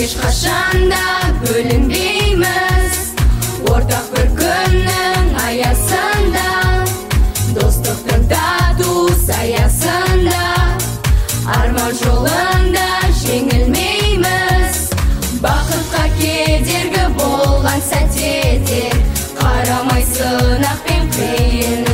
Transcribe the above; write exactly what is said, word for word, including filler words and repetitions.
ешқашанда бөлінбейміз. Ортақ бір күннің аясында, достықтың тату саясында, арман жолында жеңілмейміз. Бақытқа кедергі болған сәтте де, қарамай сынақ пен қиын